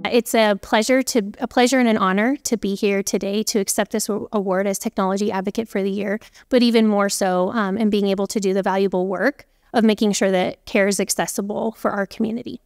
It's a pleasure and an honor to be here today to accept this award as Technology Advocate for the Year, but even more so in being able to do the valuable work of making sure that care is accessible for our community.